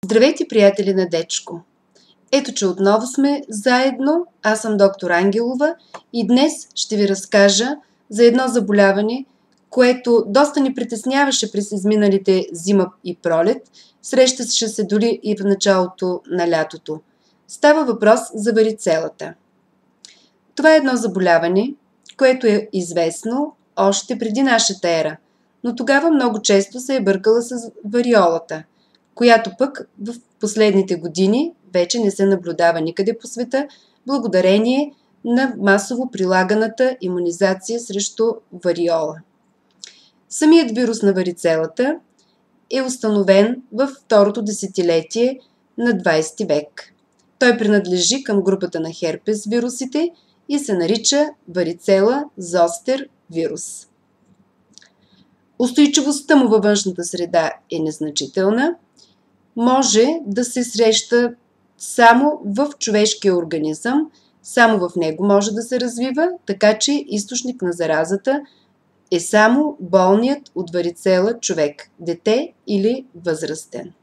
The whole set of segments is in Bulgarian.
Здравейте, приятели на Дечко! Ето, че отново сме заедно. Аз съм доктор Ангелова и днес ще ви разкажа за едно заболяване, което доста ни притесняваше през изминалите зима и пролет. Срещаше се дори и в началото на лятото. Става въпрос за варицелата. Това е едно заболяване, което е известно още преди нашата ера, но тогава много често се е бъркала с вариолата, която пък в последните години вече не се наблюдава никъде по света, благодарение на масово прилаганата имунизация срещу вариола. Самият вирус на варицелата е установен във второто десетилетие на 20 век. Той принадлежи към групата на херпес вирусите и се нарича варицела зостер вирус. Устойчивостта му във външната среда е незначителна. Може да се среща само в човешкия организъм, само в него може да се развива, така че източник на заразата е само болният от варицела човек, дете или възрастен.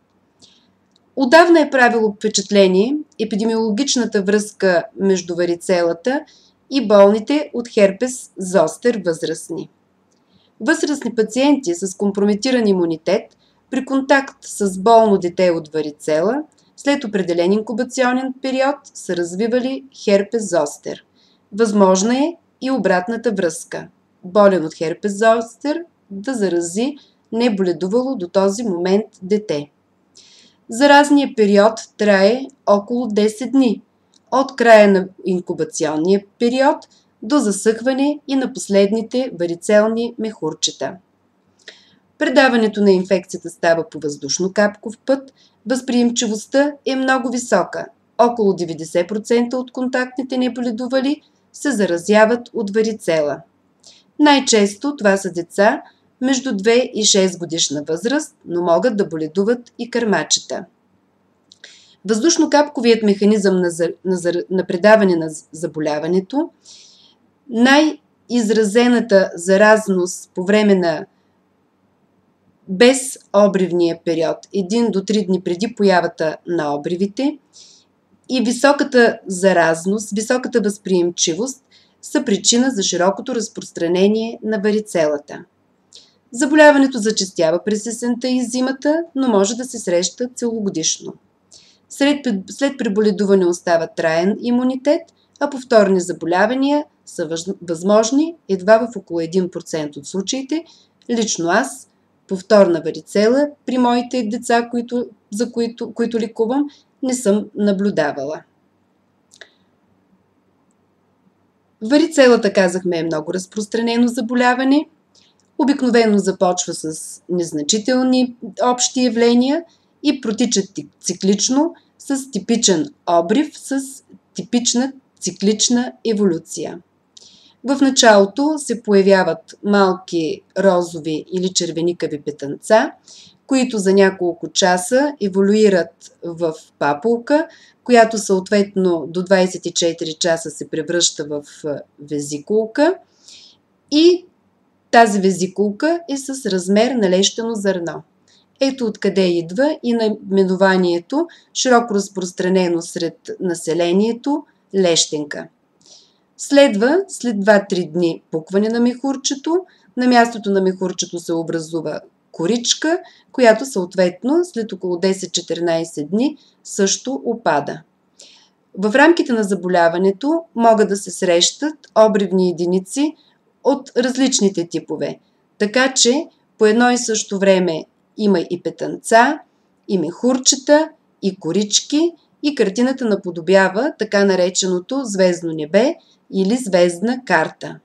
Отдавна е правило впечатление епидемиологичната връзка между варицелата и болните от херпес зостер възрастни. Възрастни пациенти с компрометиран имунитет при контакт с болно дете от варицела след определен инкубационен период са развивали херпес зостер. Възможна е и обратната връзка. Болен от херпес зостер да зарази неболедувало до този момент дете. Заразният период трае около 10 дни, от края на инкубационния период до засъхване и на последните варицелни мехурчета. Предаването на инфекцията става по въздушно-капков път, възприемчивостта е много висока. Около 90% от контактните неболедували се заразяват от варицела. Най-често това са деца между 2 и 6 годишна възраст, но могат да боледуват и кърмачета. Въздушно-капковият механизъм на предаване на заболяването, най-изразената заразност по време на без обривния период, 1 до 3 дни преди появата на обривите, и високата заразност, високата възприемчивост са причина за широкото разпространение на варицелата. Заболяването зачестява през есента и зимата, но може да се среща целогодишно. След преболедуване остава траен имунитет, а повторни заболявания са възможни едва в около 1% от случаите. Лично аз повторна варицела при моите деца, които лекувам, не съм наблюдавала. Варицелата, казахме, е много разпространено заболяване. Обикновено започва с незначителни общи явления и протича циклично с типичен обрив, с типична циклична еволюция. В началото се появяват малки розови или червеникави петънца, които за няколко часа еволюират в папулка, която съответно до 24 часа се превръща в везикулка и тази везикулка е с размер на лещено зърно. Ето откъде идва и наименованието, широко разпространено сред населението, лещенка. След 2-3 дни пукване на мехурчето, на мястото на мехурчето се образува коричка, която съответно след около 10-14 дни също опада. В рамките на заболяването могат да се срещат обривни единици от различните типове, така че по едно и също време има и петънца, и мехурчета, и корички, и картината наподобява така нареченото звездно небе или звездна карта.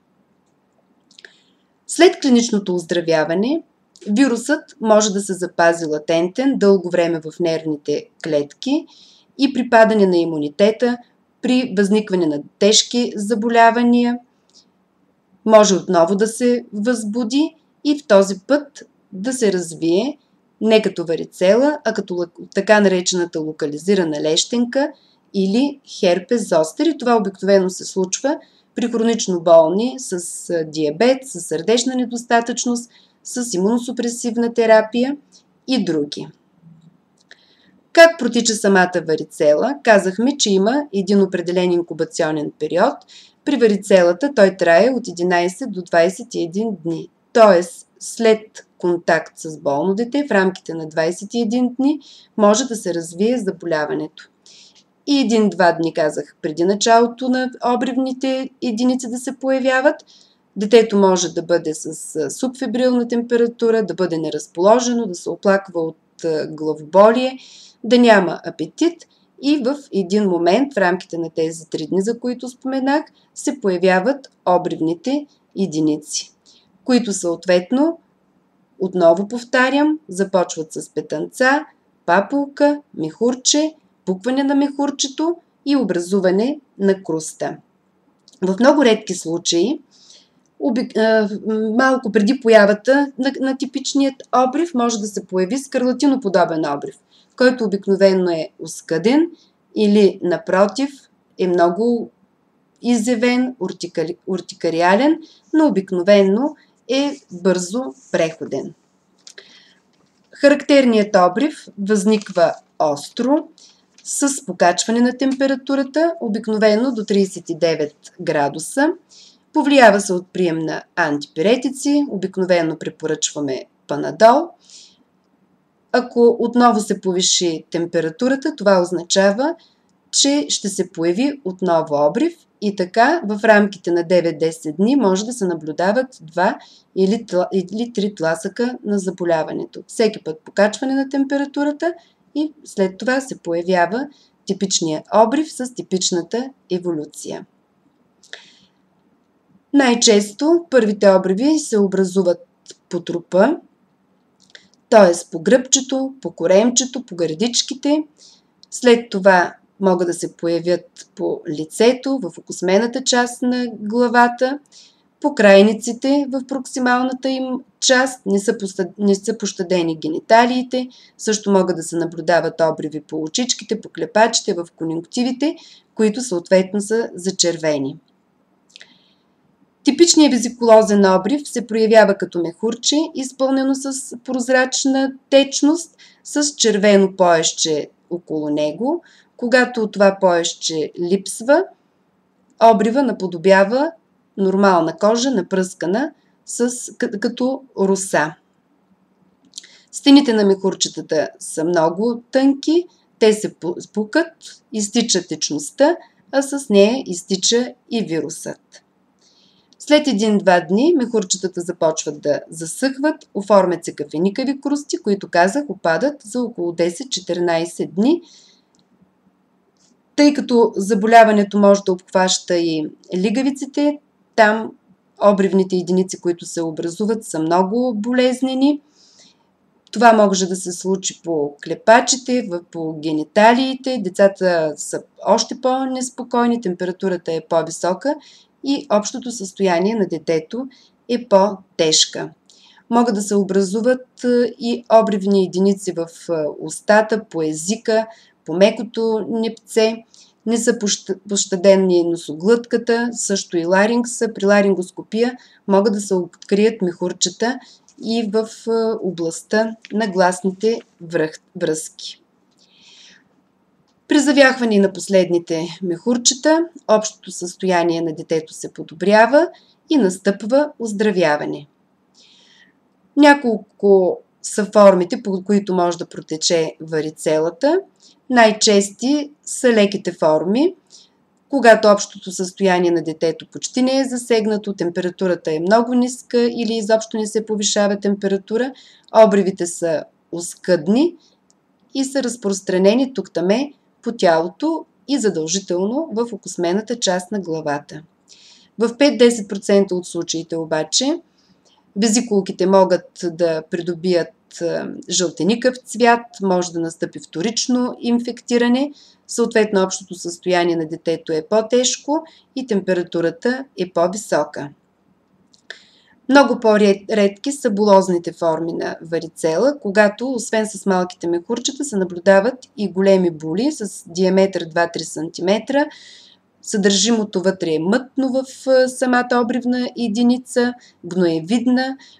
След клиничното оздравяване, вирусът може да се запази латентен дълго време в нервните клетки и при падане на имунитета, при възникване на тежки заболявания, може отново да се възбуди и в този път да се развие не като варицела, а като така наречената локализирана лещенка или херпес зостер. И това обикновено се случва при хронично болни с диабет, с сърдечна недостатъчност, с имуносупресивна терапия и други. Как протича самата варицела? Казахме, че има един определен инкубационен период. При варицелата той трае от 11 до 21 дни. Тоест, след контакт с болно дете, в рамките на 21 дни може да се развие заболяването. И 1-2 дни, казах, преди началото на обривните единици да се появяват, детето може да бъде с субфебрилна температура, да бъде неразположено, да се оплаква от главоболие, да няма апетит и в един момент, в рамките на тези 3 дни, за които споменах, се появяват обривните единици, които съответно, отново повтарям, започват с петънца, папулка, мехурче, пукване на мехурчето и образуване на круста. В много редки случаи, малко преди появата на типичният обрив, може да се появи скарлатиноподобен обрив, който обикновено е оскъден или, напротив, е много изявен, уртикариален, но обикновено е бързо преходен. Характерният обрив възниква остро, с покачване на температурата, обикновено до 39 градуса. Повлиява се от прием на антипиретици, обикновено препоръчваме панадол. Ако отново се повиши температурата, това означава, че ще се появи отново обрив и така в рамките на 9-10 дни може да се наблюдават 2 или 3 тласъка на заболяването. Всеки път покачване на температурата и след това се появява типичният обрив с типичната еволюция. Най-често първите обриви се образуват по трупа, т.е. по гръбчето, по коремчето, по гърдичките. След това могат да се появят по лицето, в окосмената част на главата, по крайниците в проксималната им част, не са пощадени гениталиите, също могат да се наблюдават обриви по очичките, по клепачите, в конюнктивите, които съответно са зачервени. Типичният везикулозен обрив се проявява като мехурче, изпълнено с прозрачна течност, с червено поясче около него. Когато това поясче липсва, обрива наподобява нормална кожа, напръскана като роса. Стените на мехурчетата са много тънки, те се спукат, изтича течността, а с нея изтича и вирусът. След 1-2 дни мехурчетата започват да засъхват, оформят се кафеникави крусти, които, казах, опадат за около 10-14 дни. Тъй като заболяването може да обхваща и лигавиците, там обривните единици, които се образуват, са много болезнени. Това може да се случи по клепачите, по гениталиите. Децата са още по-неспокойни, температурата е по-висока и общото състояние на детето е по-тежка. Могат да се образуват и обривни единици в устата, по езика, по мекото непце. Не са пощадени носоглътката, също и ларингса. При ларингоскопия могат да се открият мехурчета и в областта на гласните връзки. При завяхване на последните мехурчета, общото състояние на детето се подобрява и настъпва оздравяване. Няколко са формите, по които може да протече варицелата. Най-чести са леките форми, когато общото състояние на детето почти не е засегнато, температурата е много ниска или изобщо не се повишава температура, обривите са оскъдни и са разпространени тук-таме по тялото и задължително в окосмената част на главата. В 5-10% от случаите обаче везикулките могат да придобият жълтеникав цвят, може да настъпи вторично инфектиране, съответно общото състояние на детето е по-тежко и температурата е по-висока. Много по-редки са булозните форми на варицела, когато освен с малките мехурчета се наблюдават и големи були с диаметър 2-3 см. Съдържимото вътре е мътно в самата обривна единица, гноевидна.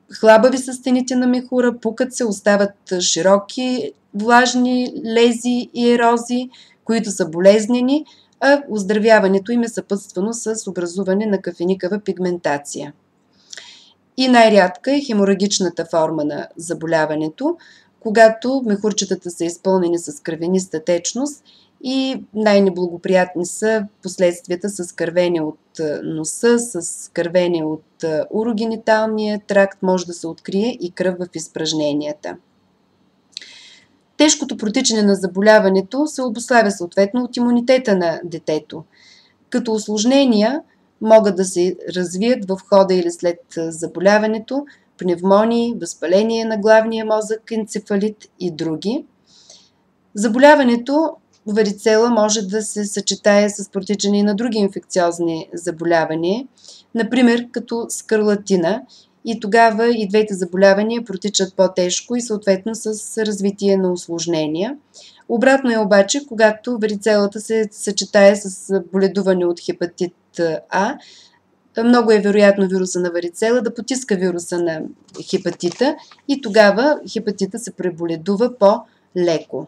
хлабави са стените на мехура, пукат се, остават широки влажни лези и ерозии, които са болезнени, а оздравяването им е съпътствано с образуване на кафеникава пигментация. И най-рядка е хеморагичната форма на заболяването, когато мехурчетата са изпълнени с кръвениста течност и най-неблагоприятни са последствията с кървене от носа, с кървене от урогениталния тракт, може да се открие и кръв в изпражненията. Тежкото протичане на заболяването се обуславя съответно от имунитета на детето. Като усложнения могат да се развият в хода или след заболяването пневмонии, възпаление на главния мозък, енцефалит и други. Заболяването варицела може да се съчетае с протичане на други инфекциозни заболявания, например като скарлатина, и тогава и двете заболявания протичат по-тежко и съответно с развитие на усложнения. Обратно е обаче, когато варицелата се съчетае с боледуване от хепатит А, много е вероятно вируса на варицела да потиска вируса на хепатита и тогава хепатита се преболедува по-леко.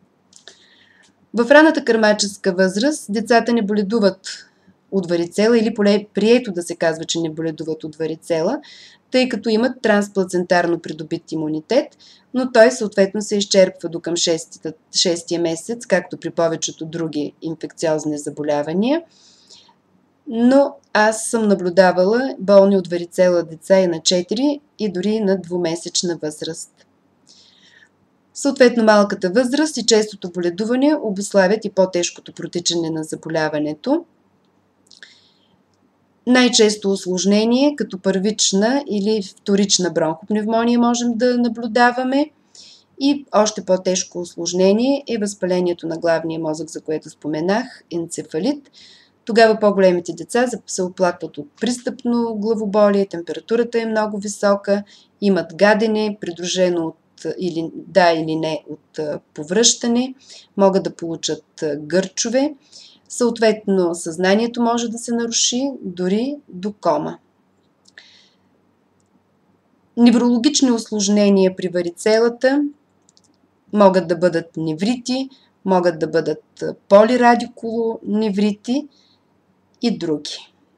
В ранната кърмаческа възраст децата не боледуват от варицела или поне прието да се казва, че не боледуват от варицела, тъй като имат трансплацентарно придобит имунитет, но той съответно се изчерпва до към 6-тия месец, както при повечето други инфекциозни заболявания. Но аз съм наблюдавала болни от варицела деца и на 4 и дори на 2-месечна възраст. Съответно, малката възраст и честото боледуване обуславят и по-тежкото протичане на заболяването. Най-често усложнение, като първична или вторична бронхопневмония можем да наблюдаваме. И още по-тежко усложнение е възпалението на главния мозък, за което споменах, енцефалит. Тогава по-големите деца се оплакват от пристъпно главоболие, температурата е много висока, имат гадене, придружено от или не от повръщане, могат да получат гърчове. Съответно, съзнанието може да се наруши дори до кома. Неврологични усложнения при варицелата могат да бъдат неврити, могат да бъдат полирадикулоневрити и други.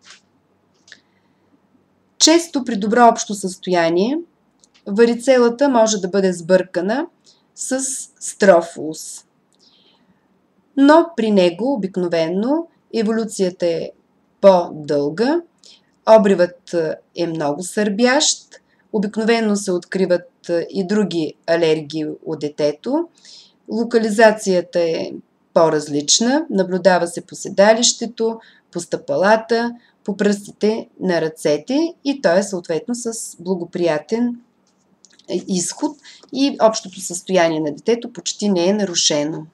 Често при добро общо състояние варицелата може да бъде сбъркана с строфулус. Но при него обикновено еволюцията е по-дълга, обривът е много сърбящ, обикновено се откриват и други алергии у детето, локализацията е по-различна, наблюдава се по седалището, по стъпалата, по пръстите на ръцете и то е съответно с благоприятен изход и общото състояние на детето почти не е нарушено.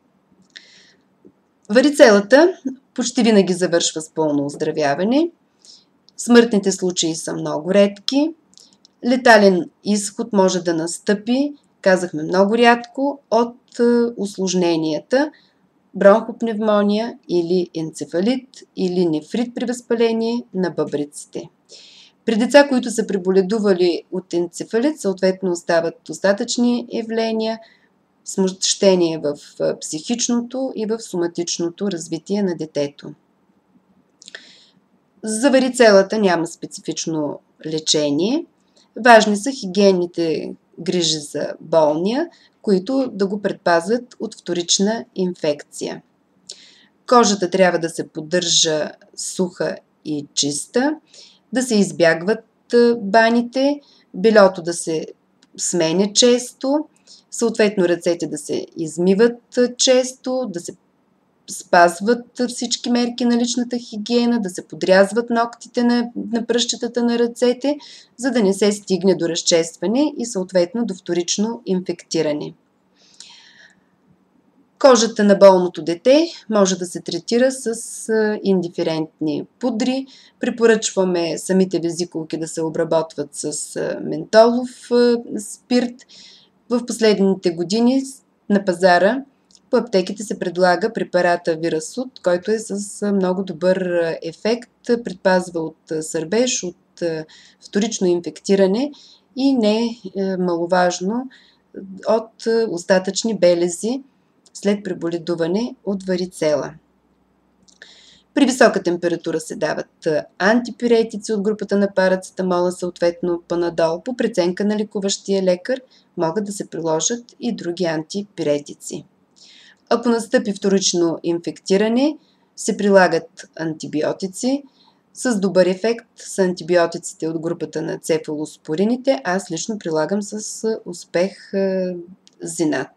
Варицелата почти винаги завършва с пълно оздравяване. Смъртните случаи са много редки. Летален изход може да настъпи, казахме много рядко, от усложненията бронхопневмония или енцефалит или нефрит при възпаление на бъбреците. При деца, които са преболедували от енцефалит, съответно остават достатъчни явления, смущение в психичното и в соматичното развитие на детето. За варицелата няма специфично лечение. Важни са хигиенните грижи за болния, които да го предпазят от вторична инфекция. Кожата трябва да се поддържа суха и чиста, да се избягват баните, бельото да се сменя често, съответно ръцете да се измиват често, да се спазват всички мерки на личната хигиена, да се подрязват ногтите на пръстчетата на ръцете, за да не се стигне до разчестване и съответно до вторично инфектиране. Кожата на болното дете може да се третира с индиферентни пудри. Препоръчваме самите везикулки да се обработват с ментолов спирт. В последните години на пазара по аптеките се предлага препарата Вирасуд, който е с много добър ефект, предпазва от сърбеж, от вторично инфектиране и не маловажно от остатъчни белези след преболедуване от варицела. При висока температура се дават антипиретици от групата на парацетамола, съответно панадол. По преценка на лекуващия лекар могат да се приложат и други антипиретици. Ако настъпи вторично инфектиране, се прилагат антибиотици. С добър ефект са антибиотиците от групата на цефалоспорините. Аз лично прилагам с успех Зинат.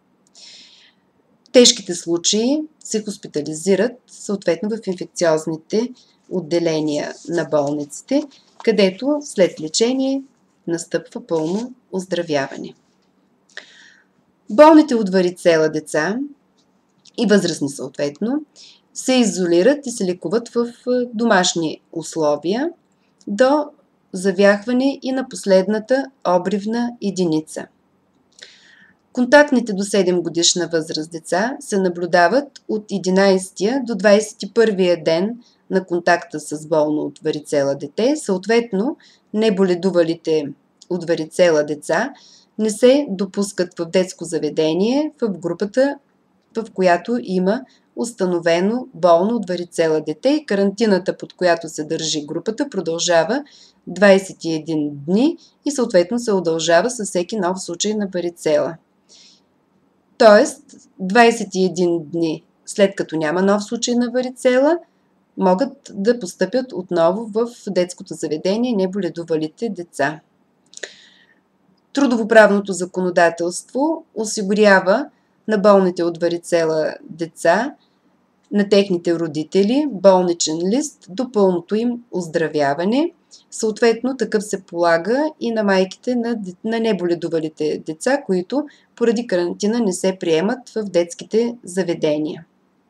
Тежките случаи се хоспитализират съответно в инфекциозните отделения на болниците, където след лечение настъпва пълно оздравяване. Болните от варицела деца и възрастни съответно се изолират и се лекуват в домашни условия до завяхване и на последната обривна единица. Контактните до 7 годишна възраст деца се наблюдават от 11 до 21 ден на контакта с болно от варицела дете. Съответно, неболедувалите от варицела деца не се допускат в детско заведение в групата, в която има установено болно от варицела дете, и карантината, под която се държи групата, продължава 21 дни и съответно се удължава със всеки нов случай на варицела. Тоест, 21 дни след като няма нов случай на варицела, могат да постъпят отново в детското заведение неболедувалите деца. Трудовоправното законодателство осигурява на болните от варицела деца, на техните родители, болничен лист до пълното им оздравяване. Съответно, такъв се полага и на майките на неболедувалите деца, които поради карантина не се приемат в детските заведения.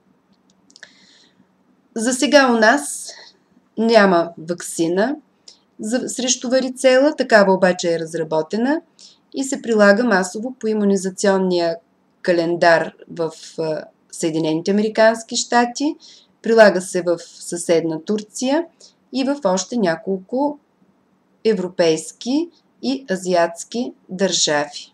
За сега у нас няма ваксина срещу варицела, такава обаче е разработена и се прилага масово по имунизационния календар в Съединените американски щати, прилага се в съседна Турция и в още няколко европейски и азиатски държави.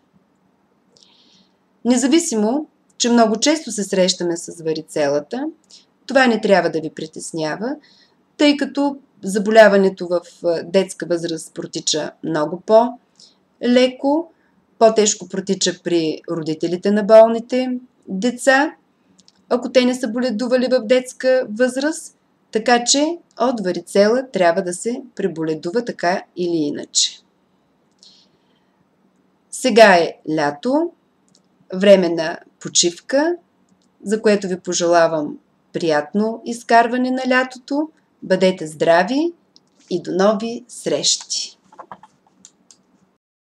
Независимо, че много често се срещаме с варицелата, това не трябва да ви притеснява, тъй като заболяването в детска възраст протича много по-леко, по-тежко протича при родителите на болните деца, ако те не са боледували в детска възраст, така че от варицела трябва да се преболедува така или иначе. Сега е лято, време на почивка, за което ви пожелавам приятно изкарване на лятото. Бъдете здрави и до нови срещи!